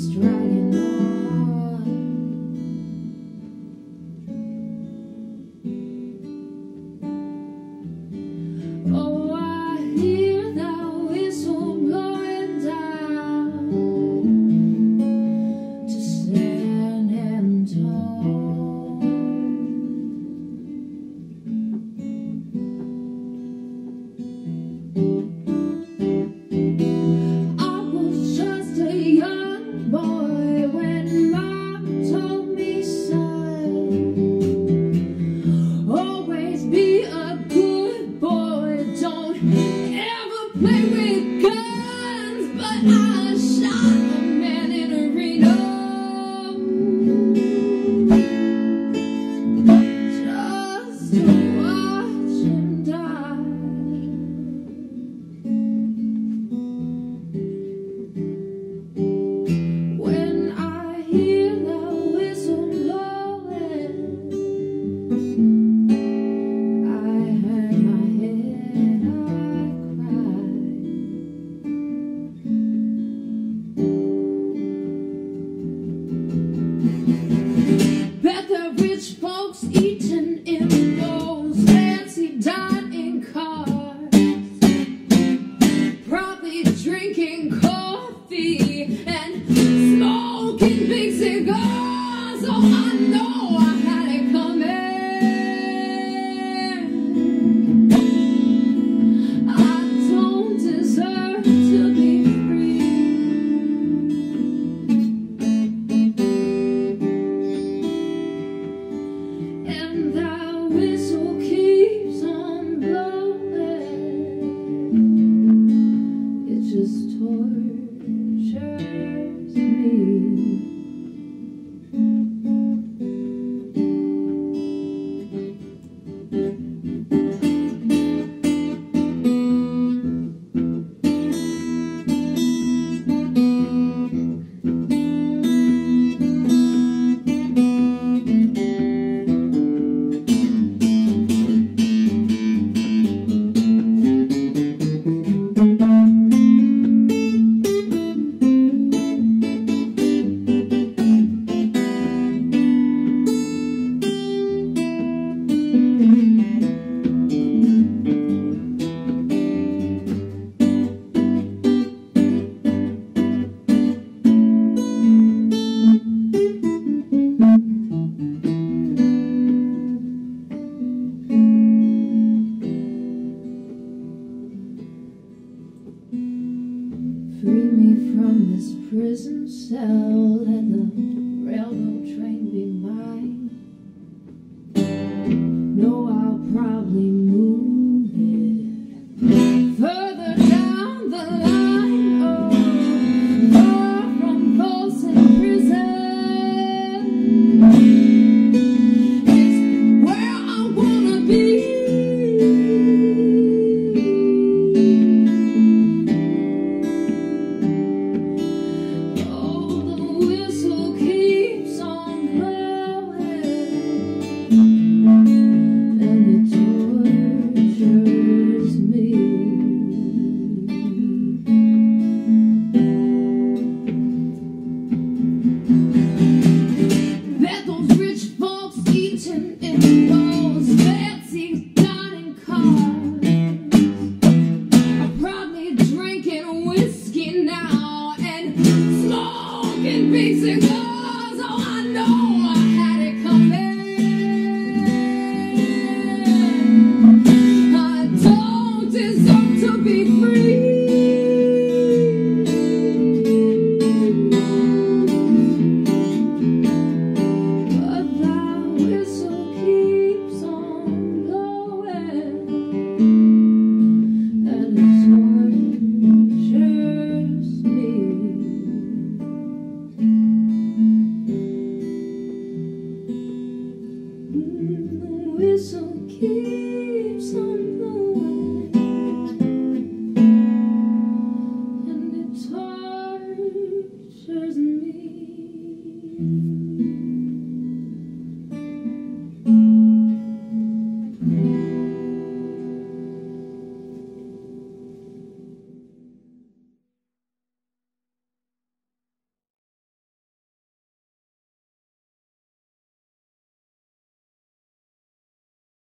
dragging on. Oh, I hear that whistle blowing down to San Antonio. I was just a young boy when Mom told me, son, always be a good boy, don't ever play with guns. But I shot a man in a Reno just to watch him die. When I hear the whistle blowing, I hang my head, I cry. Bet the rich folks eating in those fancy dining cars, probably drinking coffee and smoking big cigars. Oh, I know I had it coming. I don't deserve to be free. And that whistle keeps on blowing. It just tortures me. Free me from this prison cell, let the railroad train be mine. No, I'll probably move it further down the line, oh, far from Folsom Prison. It's where I wanna be. Oh, the whistle keeps on blowing, and it tortures me. Bet those rich folks eating in those fancy dining cars are probably drinking whiskey now and smoking big cigars. Oh, I know I had it coming. I don't deserve to be free. But that whistle keeps on blowing, and it tortures me. The whistle keeps